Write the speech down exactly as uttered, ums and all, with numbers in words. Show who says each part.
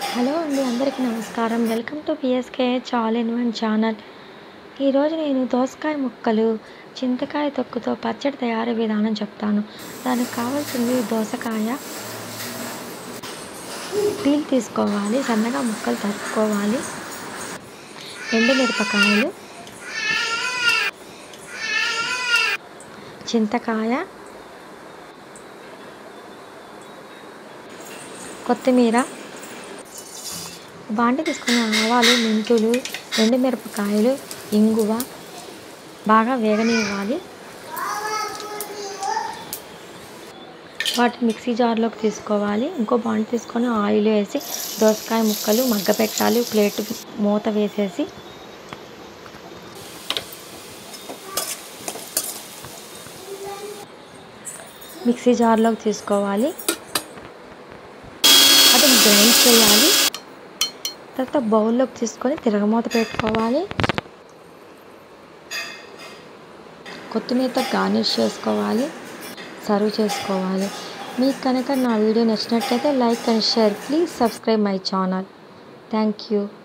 Speaker 1: Hello అండి, అందరికీ నమస్కారం. Welcome to PSK all in one channel. ఈరోజు నేను దోసకాయ ముక్కలు చింతకాయ తొక్కుతో పచ్చడి తయారీ విధానం చెప్తాను. దానికి కావాల్సింది దోసకాయ పీల్ తీసుకోవాలి, సన్నగా ముక్కలు తరుక్కోవాలి, ఎండుమిరపకాయలు, చింతకాయ, కొత్తిమీర, బాండి తీసుకుని ఆవాలు, మెంతులు, ఎండుమిరపకాయలు, ఇంగువ బాగా వేగనివ్వాలి. వాటిని మిక్సీ జార్లోకి తీసుకోవాలి. ఇంకో బాండి తీసుకొని ఆయిల్ వేసి దోసకాయ ముక్కలు మగ్గపెట్టాలి. ప్లేట్ మూత వేసేసి మిక్సీ జార్లోకి తీసుకోవాలి. అది గ్రైండ్ చేయాలి. తర్వాత బౌల్లోకి తీసుకొని తిరగమూత పెట్టుకోవాలి. కొత్తిమీరతో గార్నిష్ చేసుకోవాలి, సర్వ్ చేసుకోవాలి. మీకు కనుక నా వీడియో నచ్చినట్లయితే like and share. Please subscribe my channel. Thank you.